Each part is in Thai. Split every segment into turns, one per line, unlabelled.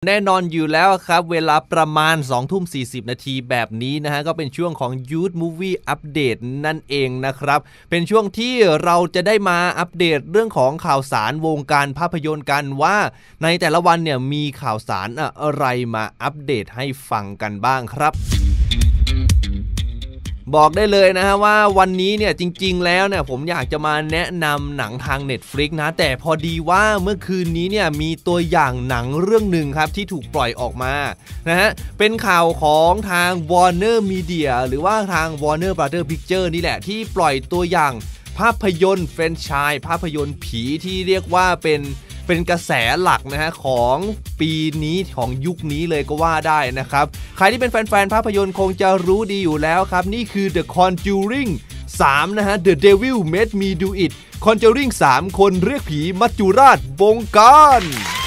แน่นอนอยู่แล้วครับเวลาประมาณ 20:40 นาทีแบบนี้นะฮะก็เป็นช่วงของ Youth Movie Update นั่นเองนะครับเป็นช่วงที่เราจะได้มาอัปเดตเรื่องของข่าวสารวงการภาพยนตร์กันว่าในแต่ละวันเนี่ยมีข่าวสารอะไรมาอัปเดตให้ฟังกันบ้างครับบอกได้เลยนะฮะว่าวันนี้เนี่ยจริงๆแล้วเนี่ยผมอยากจะมาแนะนำหนังทาง Netflix นะแต่พอดีว่าเมื่อคืนนี้เนี่ยมีตัวอย่างหนังเรื่องหนึ่งครับที่ถูกปล่อยออกมานะฮะเป็นข่าวของทาง Warner Media หรือว่าทาง Warner Brother Picture นี่แหละที่ปล่อยตัวอย่างภาพยนตร์แฟรนไชส์ภาพยนตร์ผีที่เรียกว่าเป็นกระแสหลักนะฮะของปีนี้ของยุคนี้เลยก็ว่าได้นะครับใครที่เป็นแฟนๆภาพยนตร์คงจะรู้ดีอยู่แล้วครับนี่คือ The Conjuring 3 นะฮะ The Devil Made Me Do It Conjuring 3 คนเรียกผีมัจจุราชบงการ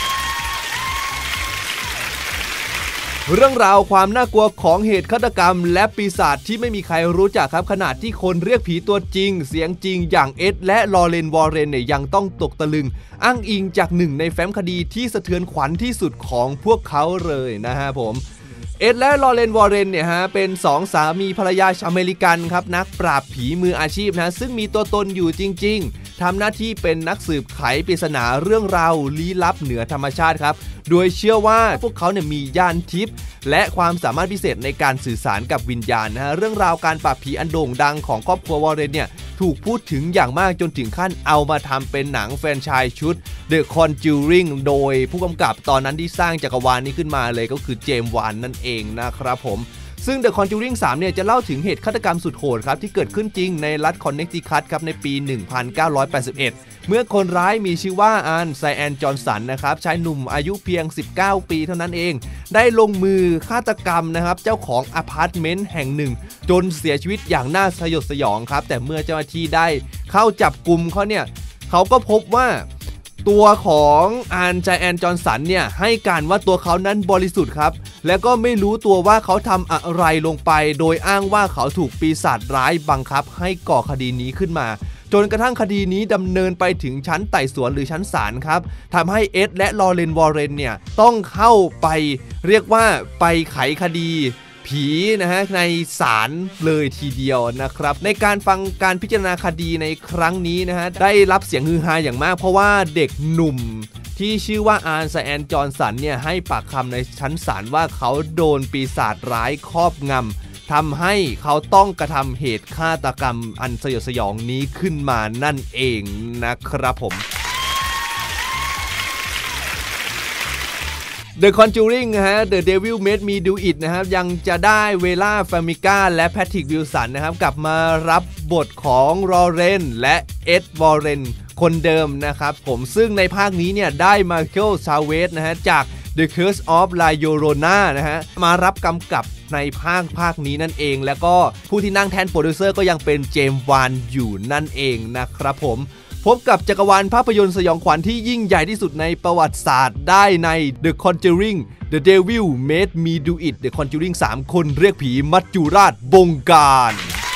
เรื่องราวความน่ากลัวของเหตุฆาตกรรมและปีศาจที่ไม่มีใครรู้จักครับขนาดที่คนเรียกผีตัวจริงเสียงจริงอย่างเอ็ดและลอเรนวอร์เรนเนี่ยยังต้องตกตะลึงอ้างอิงจากหนึ่งในแฟ้มคดีที่สะเทือนขวัญที่สุดของพวกเขาเลยนะฮะผมเอ็ดและลอเรนวอร์เรนเนี่ยฮะเป็น2สามีภรรยาชาวอเมริกันครับนักปราบผีมืออาชีพนะซึ่งมีตัวตนอยู่จริงๆทำหน้าที่เป็นนักสืบไขปริศนาเรื่องราวลี้ลับเหนือธรรมชาติครับโดยเชื่อว่าพวกเขาเนี่ยมีญาณทิพย์และความสามารถพิเศษในการสื่อสารกับวิญญาณนะฮะเรื่องราวการปราบผีอันโด่งดังของครอบครัววอร์เรนเนี่ยถูกพูดถึงอย่างมากจนถึงขั้นเอามาทำเป็นหนังแฟรนไชส์ชุด The Conjuring โดยผู้กำกับตอนนั้นที่สร้างจักรวาลนี้ขึ้นมาเลยก็คือเจมส์วานนั่นเองนะครับผมซึ่ง The Conjuring 3 เนี่ยจะเล่าถึงเหตุฆาตกรรมสุดโหดครับที่เกิดขึ้นจริงในรัฐคอนเนคติคัตครับในปี 1981 เมื่อคนร้ายมีชื่อว่าอันไซแอนจอห์นสันนะครับชายหนุ่มอายุเพียง 19 ปีเท่านั้นเองได้ลงมือฆาตกรรมนะครับเจ้าของอพาร์ตเมนต์แห่งหนึ่งจนเสียชีวิตอย่างน่าสยดสยองครับแต่เมื่อเจ้าหน้าที่ได้เข้าจับกุมเขาเนี่ยเขาก็พบว่าตัวของอันไซแอนจอห์นสันเนี่ยให้การว่าตัวเขานั้นบริสุทธิ์ครับและก็ไม่รู้ตัวว่าเขาทำอะไรลงไปโดยอ้างว่าเขาถูกปีศาจร้ายบังคับให้ก่อคดีนี้ขึ้นมาจนกระทั่งคดีนี้ดำเนินไปถึงชั้นไต่สวนหรือชั้นศาลครับทำให้เอ็ดและลอเรนวอร์เรนเนี่ยต้องเข้าไปเรียกว่าไปไขคดีผีนะฮะในศาลเลยทีเดียวนะครับในการฟังการพิจารณาคดีในครั้งนี้นะฮะได้รับเสียงฮือฮาอย่างมากเพราะว่าเด็กหนุ่มที่ชื่อว่าอันไซแอนจอห์นสันเนี่ยให้ปากคำในชั้นศาลว่าเขาโดนปีศาจร้ายครอบงำทำให้เขาต้องกระทำเหตุฆาตกรรมอันสยดสยองนี้ขึ้นมานั่นเองนะครับผม The Conjuring นะฮะ The Devil Made Me Do It นะครับยังจะได้เวล่าฟามิก้าและแพทริกวิลสันนะครับกลับมารับบทของลอเรนและเอ็ดวอร์เรนคนเดิมนะครับผมซึ่งในภาคนี้เนี่ยได้มาเคิล ชาเวสนะฮะจาก The Curse of La Llorona นะฮะมารับกำกับในภาคนี้นั่นเองแล้วก็ผู้ที่นั่งแทนโปรดิวเซอร์ก็ยังเป็นเจมส์วานอยู่นั่นเองนะครับผมพบกับจักรวาลภาพยนตร์สยองขวัญที่ยิ่งใหญ่ที่สุดในประวัติศาสตร์ได้ใน The Conjuring The Devil Made Me Do It The Conjuring 3 คนเรียกผีมัจจุราชบงการ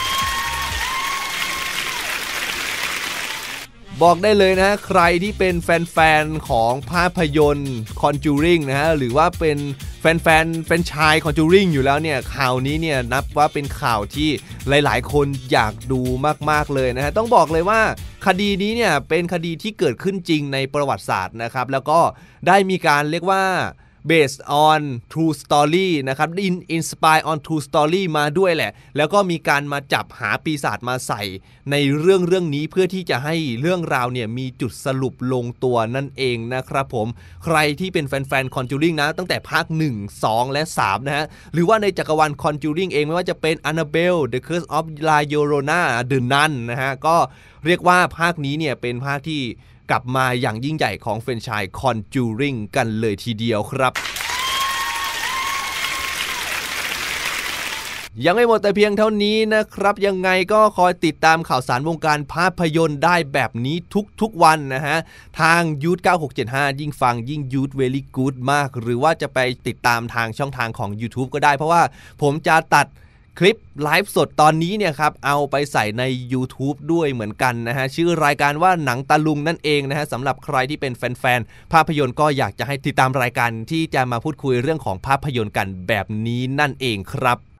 บอกได้เลยนะใครที่เป็นแฟนๆของภาพยนตร์ Conjuring นะฮะหรือว่าเป็นแฟนชาย Conjuring อยู่แล้วเนี่ยข่าวนี้เนี่ยนับว่าเป็นข่าวที่หลายๆคนอยากดูมากๆเลยนะฮะต้องบอกเลยว่าคดีนี้เนี่ยเป็นคดีที่เกิดขึ้นจริงในประวัติศาสตร์นะครับแล้วก็ได้มีการเรียกว่า based on true story นะครับ inspire on true story มาด้วยแหละแล้วก็มีการมาจับหาปีศาจมาใส่ในเรื่องนี้เพื่อที่จะให้เรื่องราวเนี่ยมีจุดสรุปลงตัวนั่นเองนะครับผมใครที่เป็นแฟน Conjuring นะตั้งแต่ภาค1 2 และ 3 นะฮะหรือว่าในจักรวาล Conjuring เองไม่ว่าจะเป็น Annabelle The Curse of La Llorona The Nun นะฮะก็เรียกว่าภาคนี้เนี่ยเป็นภาคที่กลับมาอย่างยิ่งใหญ่ของแฟรนไชส์ Conjuring กันเลยทีเดียวครับยังไม่หมดแต่เพียงเท่านี้นะครับยังไงก็คอยติดตามข่าวสารวงการภาพยนตร์ได้แบบนี้ทุกวันนะฮะทาง Youth 9675ยิ่งฟังยิ่ง Youth Very Good มากหรือว่าจะไปติดตามทางช่องทางของ YouTube ก็ได้เพราะว่าผมจะตัดคลิปไลฟ์สดตอนนี้เนี่ยครับเอาไปใส่ใน YouTube ด้วยเหมือนกันนะฮะชื่อรายการว่าหนังตะลุงนั่นเองนะฮะสำหรับใครที่เป็นแฟนๆภาพยนตร์ก็อยากจะให้ติดตามรายการที่จะมาพูดคุยเรื่องของภาพยนตร์กันแบบนี้นั่นเองครับ